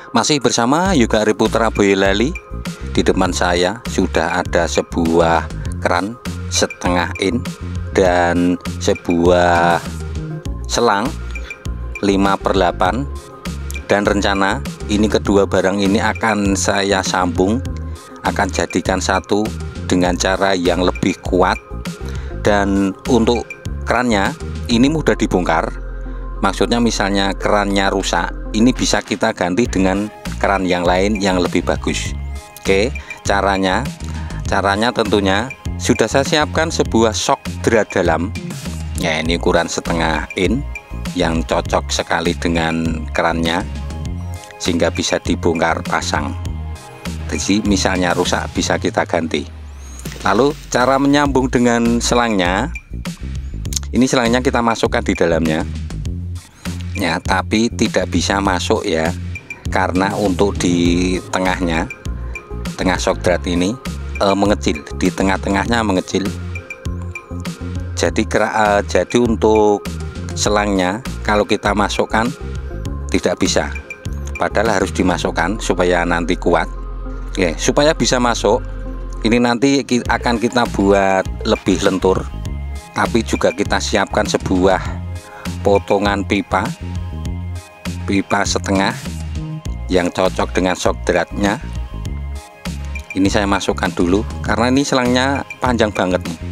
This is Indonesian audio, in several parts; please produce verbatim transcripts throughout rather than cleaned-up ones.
Masih bersama Yoga Arif Putra Boyolali. Di depan saya sudah ada sebuah keran setengah in dan sebuah selang lima per delapan, dan rencana ini kedua barang ini akan saya sambung, akan jadikan satu dengan cara yang lebih kuat. Dan untuk kerannya ini mudah dibongkar, maksudnya misalnya kerannya rusak, ini bisa kita ganti dengan keran yang lain yang lebih bagus. Oke, caranya caranya tentunya sudah saya siapkan sebuah shock drat dalam ya, ini ukuran setengah in yang cocok sekali dengan kerannya sehingga bisa dibongkar pasang. Jadi misalnya rusak bisa kita ganti. Lalu cara menyambung dengan selangnya, ini selangnya kita masukkan di dalamnya ya, tapi tidak bisa masuk ya, karena untuk di tengahnya, tengah shock drat ini e, mengecil, di tengah-tengahnya mengecil. Jadi kera, e, jadi untuk selangnya kalau kita masukkan tidak bisa, padahal harus dimasukkan supaya nanti kuat ya, supaya bisa masuk. Ini nanti akan kita buat lebih lentur, tapi juga kita siapkan sebuah potongan pipa pipa setengah yang cocok dengan shock dratnya. Ini saya masukkan dulu karena ini selangnya panjang banget nih,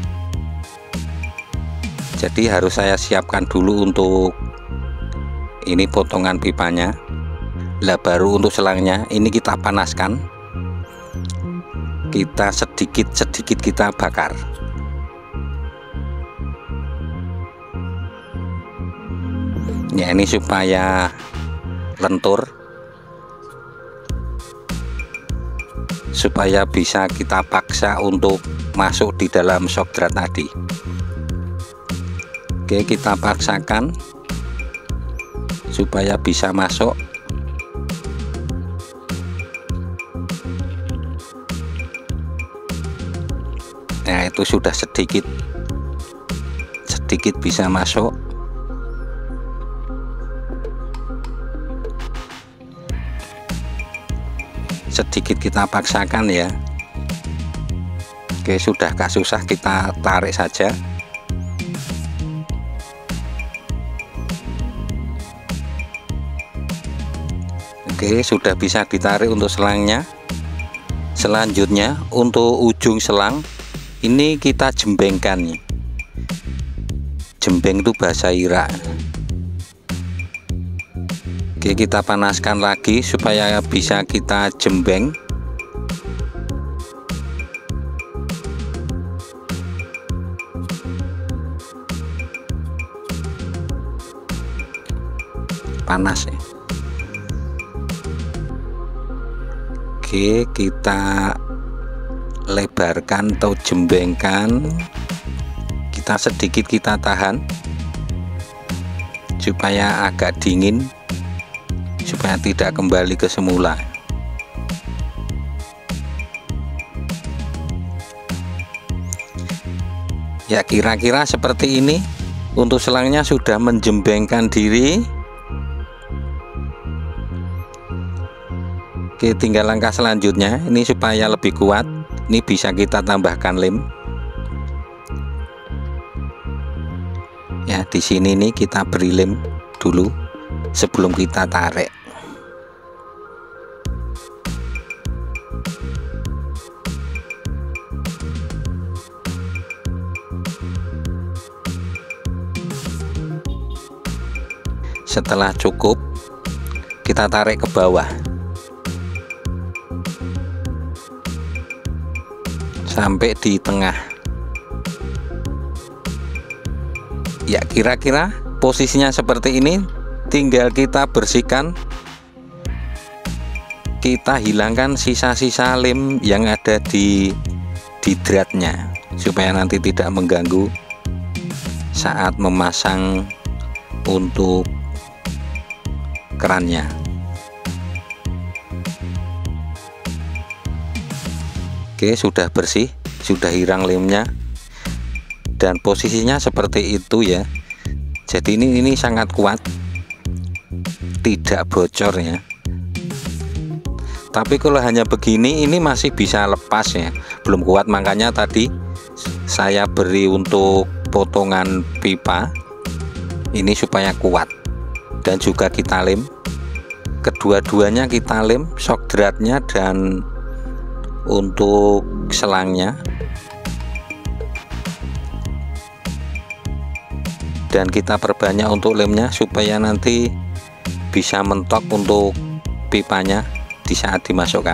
jadi harus saya siapkan dulu untuk ini potongan pipanya. Lah baru untuk selangnya ini kita panaskan, kita sedikit-sedikit kita bakar. Ya, ini supaya lentur, supaya bisa kita paksa untuk masuk di dalam shock drat tadi. Oke, kita paksakan supaya bisa masuk. Nah, itu sudah sedikit sedikit bisa masuk. Sedikit kita paksakan ya. Oke, sudah gak susah, kita tarik saja. Oke, sudah bisa ditarik untuk selangnya. Selanjutnya untuk ujung selang ini kita jembengkan nih. Jembeng itu bahasa Irak. Oke, kita panaskan lagi supaya bisa kita jembeng. Panas ya. Oke, kita lebarkan atau jembengkan, kita sedikit kita tahan supaya agak dingin, supaya tidak kembali ke semula. Ya, kira-kira seperti ini. Untuk selangnya sudah menjembengkan diri. Oke, tinggal langkah selanjutnya ini supaya lebih kuat, ini bisa kita tambahkan lem. Ya, di sini nih kita beri lem dulu sebelum kita tarik. Setelah cukup, kita tarik ke bawah sampai di tengah. Ya, kira-kira posisinya seperti ini. Tinggal kita bersihkan, kita hilangkan sisa-sisa lem yang ada di di dratnya supaya nanti tidak mengganggu saat memasang untuk kerannya. Oke, sudah bersih, sudah hilang lemnya, dan posisinya seperti itu ya. Jadi ini ini sangat kuat, tidak bocor ya. Tapi kalau hanya begini ini masih bisa lepas ya, belum kuat, makanya tadi saya beri untuk potongan pipa ini supaya kuat. Dan juga kita lem, kedua-duanya kita lem, shock dratnya dan untuk selangnya. Dan kita perbanyak untuk lemnya supaya nanti bisa mentok untuk pipanya di saat dimasukkan.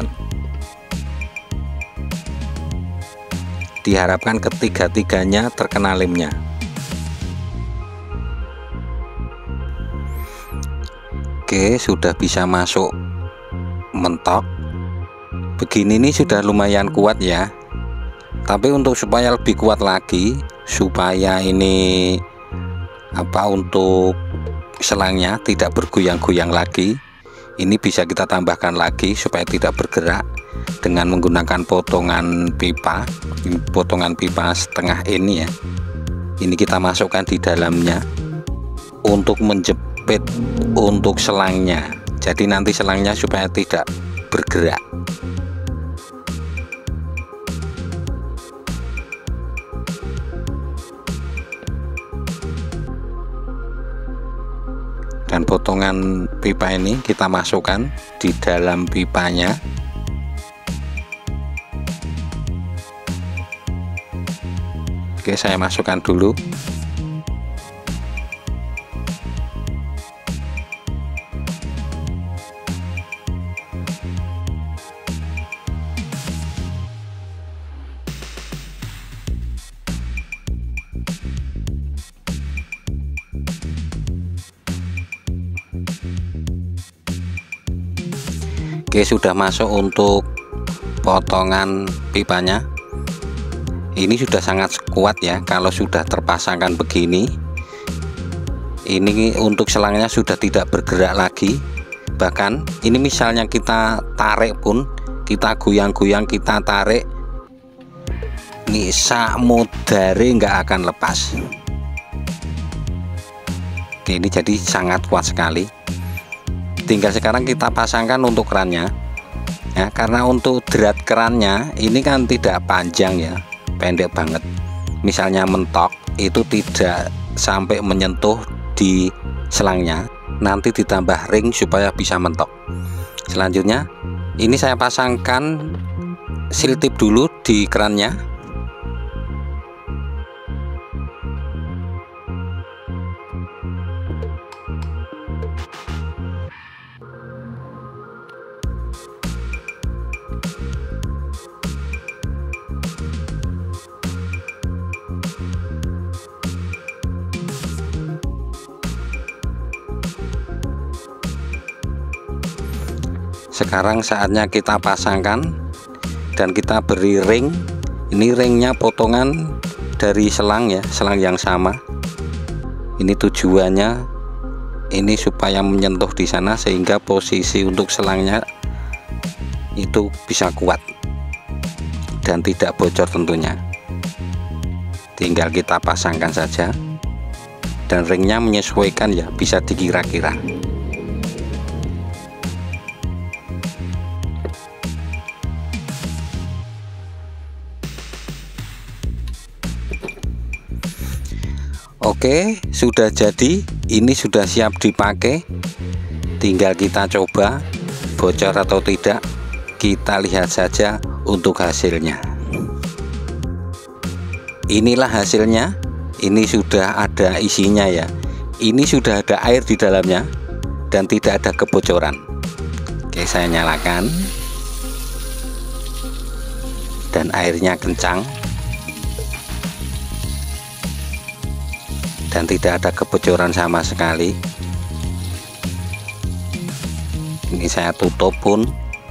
Diharapkan ketiga-tiganya terkena lemnya. Oke, sudah bisa masuk mentok. Begini ini sudah lumayan kuat ya. Tapi untuk supaya lebih kuat lagi, supaya ini apa untuk selangnya tidak bergoyang-goyang lagi, ini bisa kita tambahkan lagi supaya tidak bergerak dengan menggunakan potongan pipa. Ini potongan pipa setengah ini ya. Ini kita masukkan di dalamnya untuk menjepit untuk selangnya. Jadi nanti selangnya supaya tidak bergerak. Dan potongan pipa ini kita masukkan di dalam pipanya. Oke, saya masukkan dulu. Oke, sudah masuk untuk potongan pipanya. Ini sudah sangat kuat ya kalau sudah terpasangkan begini. Ini untuk selangnya sudah tidak bergerak lagi. Bahkan ini misalnya kita tarik pun, kita goyang-goyang, kita tarik, ini samudare nggak akan lepas. Oke, ini jadi sangat kuat sekali. Tinggal sekarang kita pasangkan untuk kerannya ya, karena untuk drat kerannya ini kan tidak panjang ya, pendek banget. Misalnya mentok itu tidak sampai menyentuh di selangnya, nanti ditambah ring supaya bisa mentok. Selanjutnya ini saya pasangkan seal tip dulu di kerannya. Sekarang saatnya kita pasangkan dan kita beri ring. Ini ringnya potongan dari selang ya, selang yang sama. Ini tujuannya ini supaya menyentuh di sana sehingga posisi untuk selangnya itu bisa kuat dan tidak bocor tentunya. Tinggal kita pasangkan saja dan ringnya menyesuaikan ya, bisa dikira-kira. Oke, sudah jadi. Ini sudah siap dipakai. Tinggal kita coba bocor atau tidak. Kita lihat saja untuk hasilnya. Inilah hasilnya. Ini sudah ada isinya ya. Ini sudah ada air di dalamnya dan tidak ada kebocoran. Oke, saya nyalakan. Dan airnya kencang. Dan tidak ada kebocoran sama sekali. Ini saya tutup pun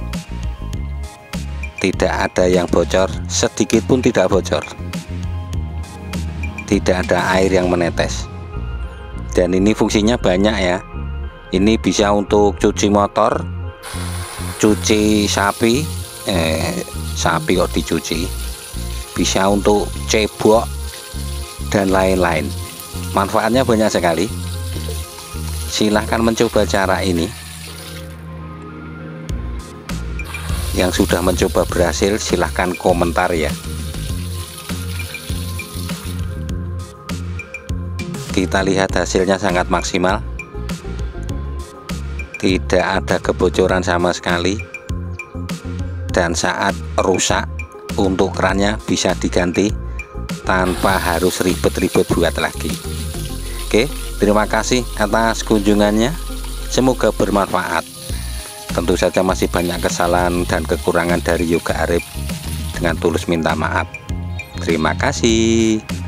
tidak ada yang bocor, sedikit pun tidak bocor, tidak ada air yang menetes. Dan ini fungsinya banyak ya. Ini bisa untuk cuci motor, cuci sapi, eh, sapi kok dicuci, bisa untuk cebok dan lain-lain. Manfaatnya banyak sekali. Silahkan mencoba cara ini. Yang sudah mencoba berhasil silahkan komentar ya. Kita lihat hasilnya sangat maksimal, tidak ada kebocoran sama sekali, dan saat rusak untuk kerannya bisa diganti tanpa harus ribet-ribet buat lagi. Oke, terima kasih atas kunjungannya, semoga bermanfaat. Tentu saja masih banyak kesalahan dan kekurangan dari Yoga Arif, dengan tulus minta maaf. Terima kasih.